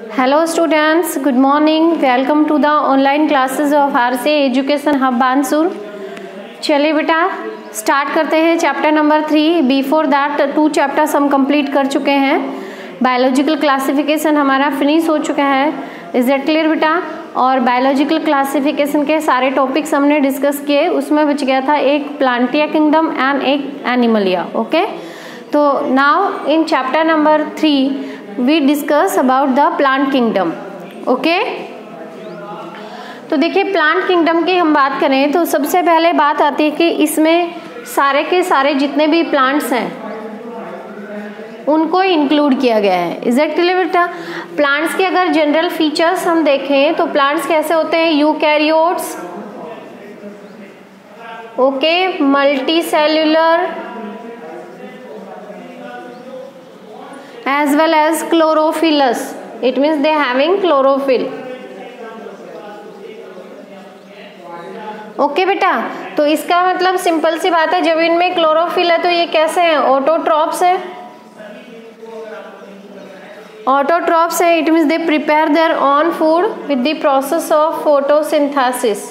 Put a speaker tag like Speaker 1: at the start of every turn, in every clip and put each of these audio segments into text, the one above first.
Speaker 1: Hello students, good morning. Welcome to the online classes of RCA Education Hub Bansur. चलिए बेटा start करते हैं chapter number 3। Before that 2 chapters हम complete कर चुके हैं। बायोलॉजिकल क्लासिफिकेशन हमारा फिनिश हो चुका है। इज दैट क्लियर बेटा? और बायोलॉजिकल क्लासिफिकेशन के सारे टॉपिक्स हमने डिस्कस किए, उसमें बच गया था एक प्लांटिया किंगडम एंड एक एनिमलिया। ओके, तो now in chapter number 3 we discuss about the plant kingdom। Okay, तो देखिए प्लांट किंगडम की हम बात करें तो सबसे पहले बात आती है कि इसमें सारे के सारे जितने भी प्लांट्स हैं उनको इंक्लूड किया गया है। इज दैट क्लियर बेटा? प्लांट्स के अगर जनरल फीचर्स हम देखें तो प्लांट्स कैसे होते हैं? Eukaryotes, okay, multi cellular as well as chlorophyllous, it means they having chlorophyll। Okay बेटा, तो इसका मतलब सिंपल सी बात है, जब इनमें क्लोरोफिल है तो ये कैसे हैं? ऑटोट्रॉप्स है। ऑटोट्रॉप्स है, it means they prepare their own food with the process of photosynthesis.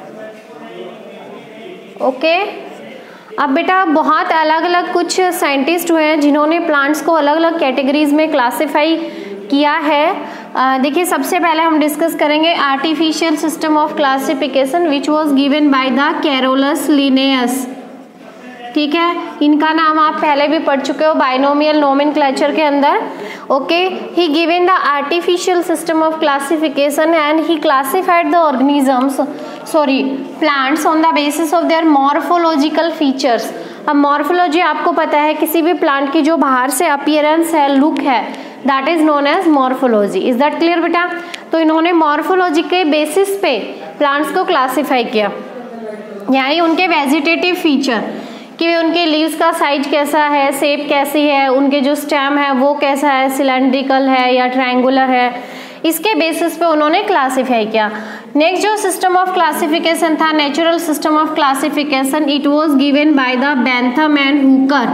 Speaker 1: Okay, अब बेटा बहुत अलग अलग कुछ साइंटिस्ट हुए हैं जिन्होंने प्लांट्स को अलग अलग कैटेगरीज में क्लासिफाई किया है। देखिए सबसे पहले हम डिस्कस करेंगे artificial system of classification which was given by the Carolus Linnaeus. ठीक है, इनका नाम आप पहले भी पढ़ चुके हो बाइनोमियल नोमेनक्लेचर के अंदर। Okay, he given the artificial system of classification and he classified the organisms plants on the basis of their morphological features. अब मॉर्फोलॉजी आपको पता है, किसी भी प्लांट की जो बाहर से अपीयरेंस है, लुक है, that is known as morphology. Is that clear बेटा? तो इन्होंने मॉर्फोलॉजी के बेसिस पे प्लांट्स को क्लासिफाई किया, यानी उनके वेजिटेटिव फीचर कि उनके लीव्स का साइज कैसा है, शेप कैसी है, उनके जो स्टेम है वो कैसा है, सिलेंड्रिकल है या ट्रायंगुलर है, इसके बेसिस पे उन्होंने क्लासिफाई किया। नेक्स्ट जो सिस्टम ऑफ क्लासिफिकेशन था, natural system of classification, it was given by the Bentham and Hooker.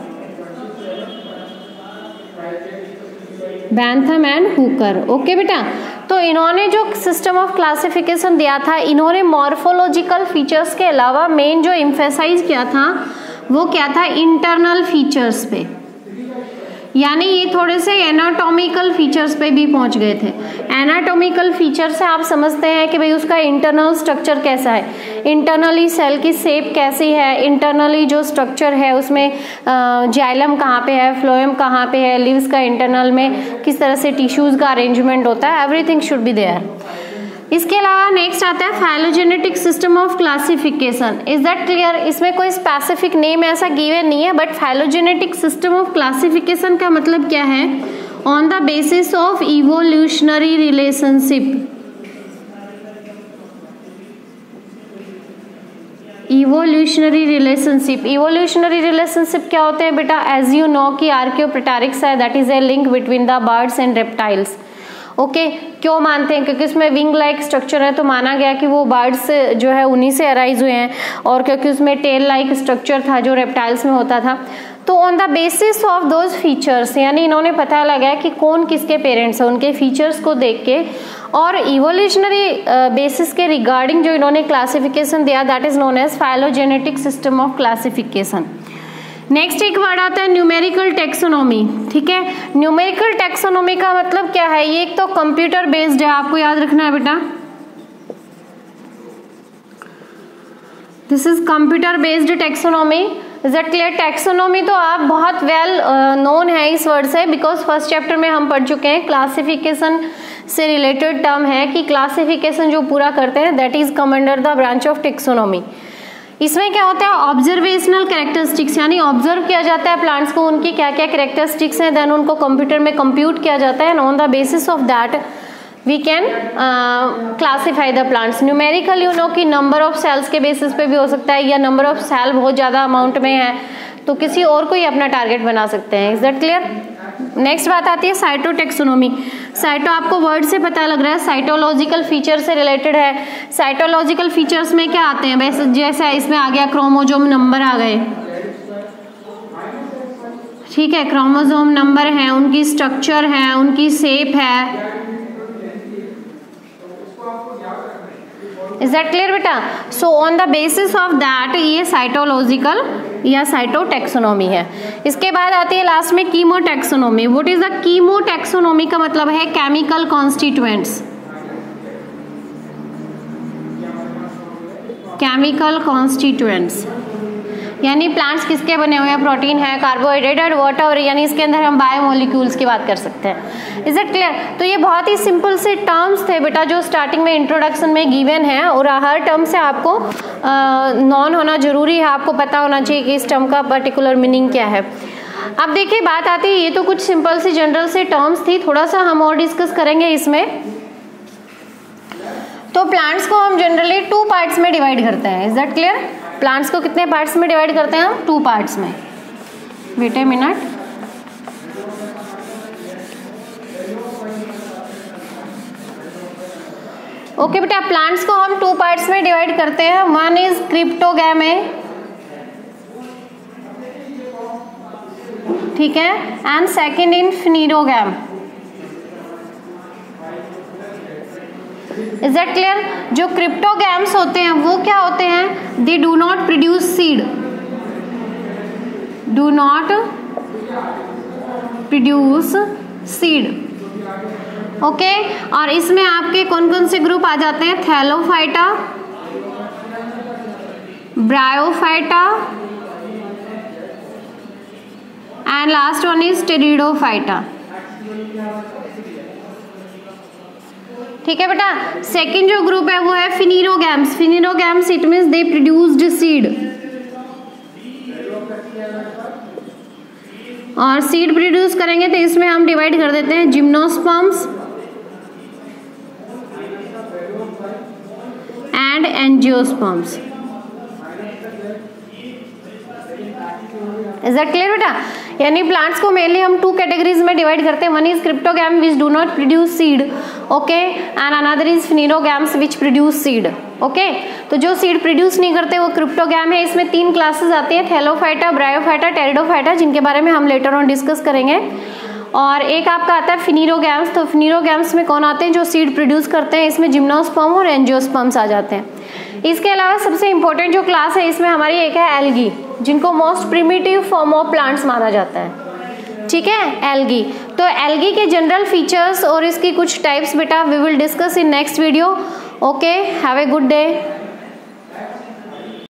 Speaker 1: Bentham and Hooker. Okay बेटा, तो इन्होंने जो सिस्टम ऑफ क्लासिफिकेशन दिया था, इन्होंने मॉर्फोलॉजिकल फीचर्स के अलावा मेन जो एम्फेसाइज किया था वो क्या था? इंटरनल फीचर्स पे, यानी ये थोड़े से एनाटॉमिकल फीचर्स पे भी पहुंच गए थे। एनाटॉमिकल फीचर से आप समझते हैं कि भाई उसका इंटरनल स्ट्रक्चर कैसा है, इंटरनली सेल की शेप कैसी है, इंटरनली जो स्ट्रक्चर है उसमें जाइलम कहाँ पे है, फ्लोएम कहाँ पे है, लीव्स का इंटरनल में किस तरह से टिश्यूज का अरेंजमेंट होता है, एवरीथिंग शुड बी देयर। इसके अलावा नेक्स्ट आता है phylogenetic system of classification. Is that clear? इसमें कोई स्पेसिफिक नेम ऐसा गिवन नहीं है, but phylogenetic system of classification का मतलब क्या है? On the basis of evolutionary relationship. Evolutionary relationship, evolutionary relationship क्या होते हैं बेटा? एज यू नो कि आर्कियोप्टेरिक्स है, that is a link between the birds and reptiles. Okay, क्यों मानते हैं? क्योंकि उसमें विंग लाइक स्ट्रक्चर है, तो माना गया कि वो बर्ड्स जो है उन्हीं से अराइज हुए हैं, और क्योंकि उसमें टेल लाइक स्ट्रक्चर था जो रेप्टाइल्स में होता था। तो on the basis of those features, यानी इन्होंने पता लगाया कि कौन किसके पेरेंट्स हैं, उनके फीचर्स को देख के, और इवोल्यूशनरी बेसिस के रिगार्डिंग जो इन्होंने क्लासिफिकेशन दिया, that is known as phylogenetic system of classification. Next एक वर्ड आता है न्यूमेरिकल टेक्सोनोमी। ठीक है, न्यूमेरिकल टेक्सोनोमी का मतलब क्या है? ये एक तो कंप्यूटर बेस्ड है, आपको याद रखना है बेटा, this is computer based taxonomy. Is that clear? Taxonomy तो आप बहुत वेल नोन है इस वर्ड से, बिकॉज फर्स्ट चैप्टर में हम पढ़ चुके हैं, क्लासिफिकेशन से रिलेटेड टर्म है कि क्लासिफिकेशन जो पूरा करते हैं that is come under the branch of taxonomy. इसमें क्या होता है? ऑब्जर्वेशनल कैरेक्टरिस्टिक्स, यानी ऑब्जर्व किया जाता है प्लांट्स को, उनकी क्या क्या कैरेक्टरिस्टिक्स हैं, देन उनको कंप्यूटर में कंप्यूट किया जाता है, and on the basis of that we can classify the plants. Numerical you know कि नंबर ऑफ सेल्स के बेसिस पे भी हो सकता है, या नंबर ऑफ सेल बहुत ज़्यादा अमाउंट में है तो किसी और को ही अपना टारगेट बना सकते हैं। Is that clear? नेक्स्ट बात आती है साइटोटेक्सोनोमी। साइटो आपको वर्ड से पता लग रहा है, साइटोलॉजिकल फीचर से रिलेटेड है। साइटोलॉजिकल फीचर्स में क्या आते हैं? वैसे जैसे इसमें आ गया क्रोमोजोम नंबर आ गए, ठीक है, क्रोमोसोम नंबर है, उनकी स्ट्रक्चर है, उनकी शेप है। इज दैट क्लियर बेटा? So on the basis of that ये साइटोलॉजिकल या साइटोटैक्सोनॉमी है। इसके बाद आती है लास्ट में chemotaxonomy. What is the chemotaxonomy का मतलब है केमिकल कॉन्स्टिट्यूएंट्स। केमिकल कॉन्स्टिट्यूएंट्स यानी प्लांट्स किसके बने हुए हैं, प्रोटीन है, कार्बोहाइड्रेट और वाटर, यानी इसके अंदर हम बायोमोलिक्यूल्स की बात कर सकते हैं। Is it clear? तो ये बहुत ही सिंपल से टर्म्स थे बेटा जो स्टार्टिंग में इंट्रोडक्शन में गिवन है, और हर टर्म से आपको नॉन होना जरूरी है, आपको पता होना चाहिए कि इस टर्म का पर्टिकुलर मीनिंग क्या है। अब देखिए बात आती है, ये तो कुछ सिंपल सी जनरल से टर्म्स थी, थोड़ा सा हम और डिस्कस करेंगे इसमें। तो प्लांट्स को हम जनरली 2 पार्ट्स में डिवाइड करते हैं। Is that clear? प्लांट्स को कितने पार्ट्स में डिवाइड करते हैं हम? 2 पार्ट्स में। बेटे मिनट, ओके बेटा, प्लांट्स को हम 2 पार्ट्स में डिवाइड करते हैं। वन इज क्रिप्टोगैमे, ठीक है, and second in phanerogam. Is that clear? जो क्रिप्टोगैम्स होते हैं वो क्या होते हैं? They do not produce seed, do not produce seed, okay. और इसमें आपके कौन कौन से ग्रुप आ जाते हैं? Thallophyta, bryophyta and last one is pteridophyta. ठीक है बेटा। सेकंड जो ग्रुप है वो है phanerogams. Phanerogams it means they produced seed, और सीड प्रोड्यूस करेंगे तो इसमें हम डिवाइड कर देते हैं gymnosperms and angiosperms. Is that clear बेटा? यानी प्लांट्स को मेनली हम 2 कैटेगरीज में डिवाइड करते हैं। One is cryptogam which do not produce seed, okay, and another is phanerogams which produce seed, okay. तो जो सीड प्रोड्यूस नहीं करते वो क्रिप्टोगैम है। इसमें 3 क्लासेस आती हैं, थैलोफाइटा, ब्रायोफाइटा, टेरिडोफाइटा, जिनके बारे में हम लेटर ऑन डिस्कस करेंगे। और एक आपका आता है फिनीरोगैम्स। तो फिनीरोगैम्स में कौन आते हैं? जो सीड प्रोड्यूस करते हैं। इसमें जिम्नोस्पर्म और एंजियोस्पर्म्स आ जाते हैं। इसके अलावा सबसे इंपॉर्टेंट जो क्लास है इसमें हमारी एक है एल्गी, जिनको most primitive form of plants माना जाता है, ठीक है, एल्गी। तो एल्गी के जनरल फीचर्स और इसकी कुछ टाइप्स बेटा we will discuss in next video. Okay, have a good day.